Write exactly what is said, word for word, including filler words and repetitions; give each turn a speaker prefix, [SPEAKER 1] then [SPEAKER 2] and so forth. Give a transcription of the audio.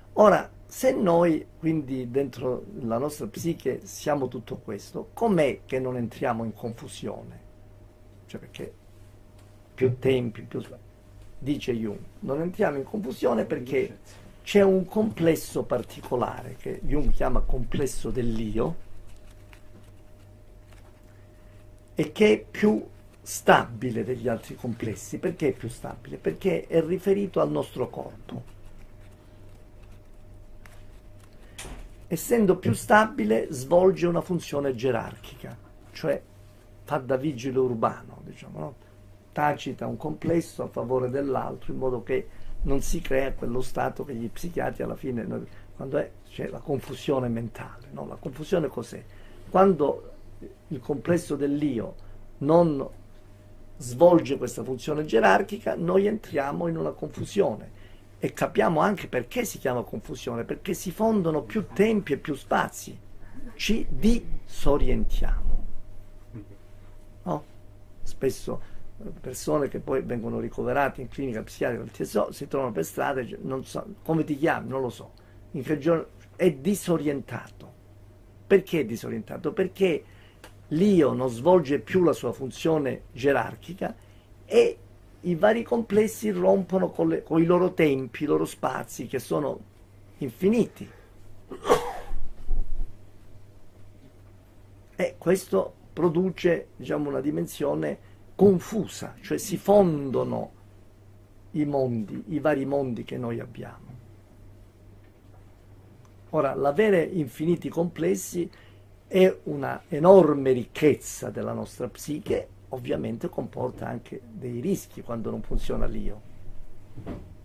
[SPEAKER 1] Ora, se noi quindi dentro la nostra psiche siamo tutto questo, com'è che non entriamo in confusione? Cioè perché più tempi, più... dice Jung, non entriamo in confusione perché c'è un complesso particolare che Jung chiama complesso dell'io e che è più stabile degli altri complessi. Perché è più stabile? Perché è riferito al nostro corpo. Essendo più stabile svolge una funzione gerarchica, cioè fa da vigile urbano, diciamo, no? Tacita un complesso a favore dell'altro in modo che non si crea quello stato che gli psichiatri alla fine, quando è, c'è la confusione mentale, no? La confusione cos'è? Quando il complesso dell'io non svolge questa funzione gerarchica, noi entriamo in una confusione. E capiamo anche perché si chiama confusione, perché si fondono più tempi e più spazi, ci disorientiamo, no? Spesso persone che poi vengono ricoverate in clinica psichiatrica del T S O si trovano per strada e non so come ti chiami, non lo so, in che giorno, è disorientato. Perché è disorientato? Perché l'io non svolge più la sua funzione gerarchica e i vari complessi rompono con, le, con i loro tempi, i loro spazi, che sono infiniti. E questo produce, diciamo, una dimensione confusa, cioè si fondono i mondi, i vari mondi che noi abbiamo. Ora, l'avere infiniti complessi è una enorme ricchezza della nostra psiche, ovviamente comporta anche dei rischi quando non funziona l'io.